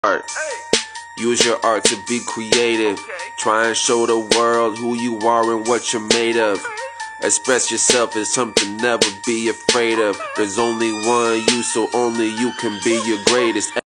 art. Use your art to be creative. Try and show the world who you are and what you're made of. Express yourself as something never be afraid of. There's only one you, so only you can be your greatest.